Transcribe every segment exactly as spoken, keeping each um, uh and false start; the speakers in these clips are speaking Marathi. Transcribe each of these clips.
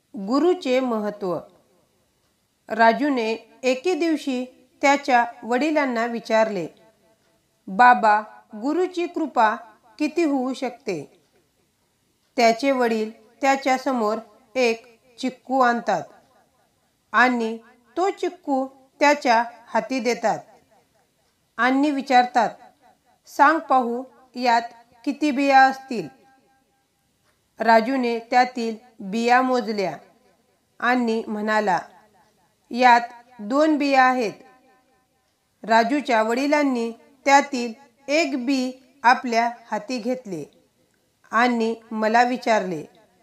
गुरुचे महत्त्व. राजूने एके दिवशी त्याच्या वडिलांना विचारले, बाबा, गुरुची कृपा किती होऊ शकते? त्याचे वडील त्याच्या समोर एक चिक्कू आणतात आणि तो चिक्कू त्याच्या हाती देतात आणि विचारतात, सांग पाहू, यात किती बिया असतील? राजूने त्यातील बिया मोजल्या आणि म्हणाला, यात दोन बिया आहेत. राजूच्या वडिलांनी त्यातील एक बी आपल्या हाती घेतले आणि मला विचारले,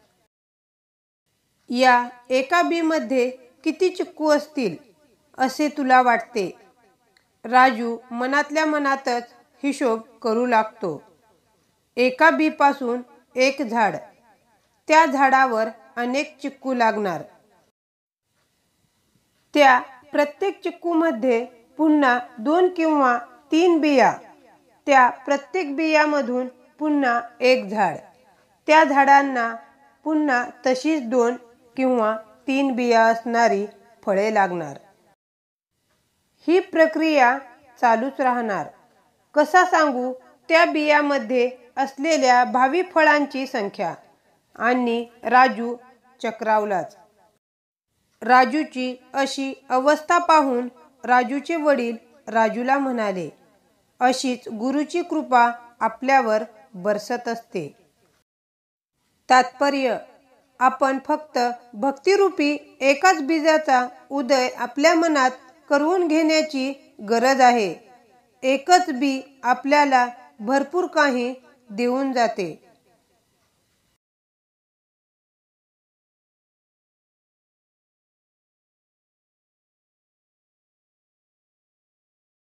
या एका बी मध्ये किती चिक्कू असतील असे तुला वाटते? राजू मनातल्या मनातच हिशोब करू लागतो. एका बी पासून एक झाड, त्या झाडावर अनेक चिक्कू लागणार. त्या प्रत्येक चिक्कूमध्ये पुन्हा दोन किंवा तीन बिया, त्या प्रत्येक बियामधून पुन्हा एक झाड, त्या झाडांना पुन्हा तशीच दोन किंवा तीन बिया असणारी फळे लागणार. ही प्रक्रिया चालूच राहणार. कसा सांगू त्या बियामध्ये असलेल्या भावी फळांची संख्या? आणि राजू चक्रावलाच. राजूची अशी अवस्था पाहून राजूचे वडील राजूला म्हणाले, अशीच गुरुची कृपा आपल्यावर बरसत असते. तात्पर्य, आपण फक्त भक्तिरूपी एकाच बीजाचा उदय आपल्या मनात करवून घेण्याची गरज आहे. एकच बी आपल्याला भरपूर काही देऊन जाते.